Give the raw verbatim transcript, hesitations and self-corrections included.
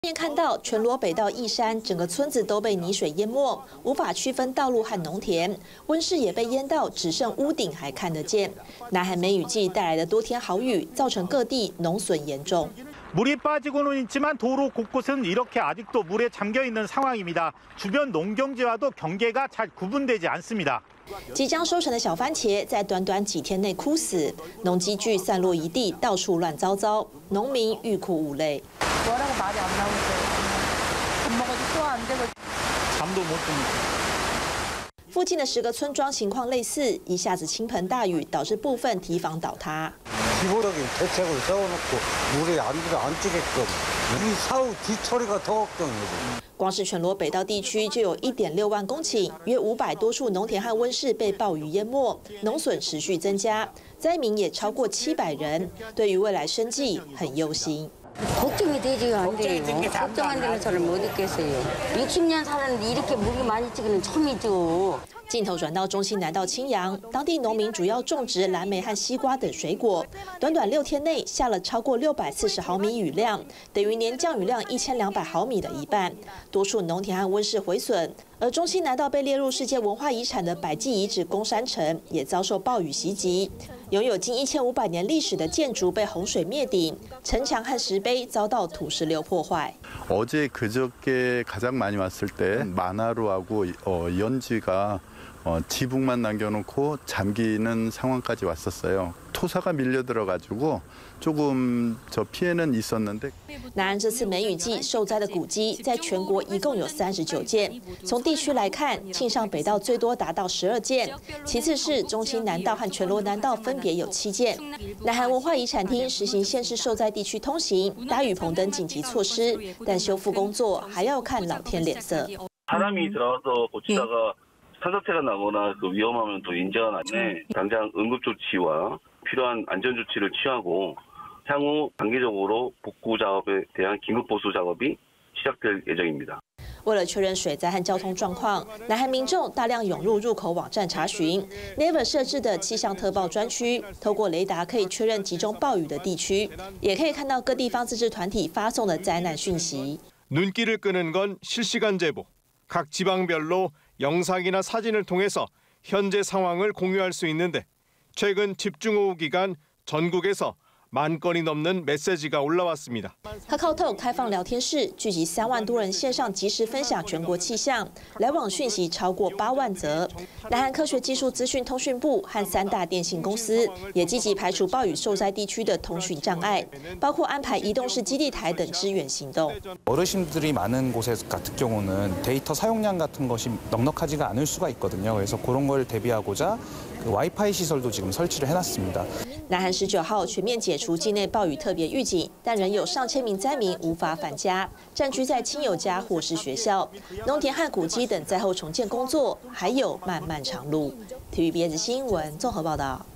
面看到全罗北道义山，整个村子都被泥水淹没，无法区分道路和农田，温室也被淹到只剩屋顶还看得见。南韩梅雨季带来的多天好雨，造成各地农损严重。 물이 빠지고는 있지만 도로 곳곳은 이렇게 아직도 물에 잠겨 있는 상황입니다. 주변 농경지와도 경계가 잘 구분되지 않습니다. 即将收成的小番茄在短短几天内枯死，农机具散落一地，到处乱糟糟，农民欲哭无泪。 뭐라고 말이 안 나오죠. 밥 먹어도 소화 안 되고. 잠도 못 줍니다. 附近的十个村庄情况类似，一下子倾盆大雨，导致部分堤防倒塌。 기본적인 대책을 세워놓고 물이 안 들어 안 찌게끔 이 사후 뒤처리가 더 걱정이죠. 光是全罗北道地区就有 一点六万公顷，约五百多处农田和温室被暴雨淹没，农损持续增加，灾民也超过七百人，对于未来生计很忧心。 걱정이 되지요, 안 돼요. 걱정 안 되면 저는 못 있겠어요. 육십 년 살았는데 이렇게 물이 많이 찌기는 처음이죠. 镜头转到中心南道青阳，当地农民主要种植蓝莓和西瓜等水果。短短六天内下了超过六百四十毫米雨量，等于年降雨量一千两百毫米的一半。多处农田和温室毁损，而中心南道被列入世界文化遗产的百济遗址公山城也遭受暴雨袭击，拥有近一千五百年历史的建筑被洪水灭顶，城墙和石碑遭到土石流破坏。 어제 그저께 가장 많이 왔을 때 만화로하고 어, 연지가 어, 지붕만 남겨놓고 잠기는 상황까지 왔었어요. 토사가 밀려 들어가지고 조금 저 피해는 있었는데. 南韩这次梅雨季受灾的古迹在全国一共有三十九件。从地区来看，庆尚北道最多达到十二件，其次是中清南道和全罗南道分别有七件。南韩文化遗产厅实行县市受灾地区通行、搭雨棚等紧急措施，但修复工作还要看老天脸色。 사람이 들어와서 고치다가 산사태가 나거나 그 위험하면 또 인재가 나네. 당장 응급조치와 필요한 안전조치를 취하고 향후 단계적으로 복구 작업에 대한 긴급보수 작업이 시작될 예정입니다. 为了确认水灾和交通状况，南韩民众大量涌入入口网站查询。Naver 设置的气象特报专区，透过雷达可以确认集中暴雨的地区，也可以看到各地方自治团体发送的灾难讯息。 눈길을 끄는 건 실시간 제보. 각 지방별로 영상이나 사진을 통해서 현재 상황을 공유할 수 있는데 최근 집중호우 기간 전국에서 만 건이 넘는 메시지가 올라왔습니다. KakaoTalk 开放聊天室，聚集三万多人线上即时分享全国气象，来往讯息超过八万则。南韩科学技术资讯通讯部和三大电信公司也积极排除暴雨受灾地区的通讯障碍，包括安排移动式基地台等支援行动。 어르신들이 많은 곳 같은 경우는 데이터 사용량 같은 것이 넉넉하지가 않을 수가 있거든요. 그래서 그런 걸 대비하고자 그 와이파이 시설도 지금 설치를 해놨습니다. 南韩十九号全面解除境内暴雨特别预警，但仍有上千名灾民无法返家，暂居在亲友家或是学校。农田和古迹等灾后重建工作还有漫漫长路。T V B S 新闻综合报道。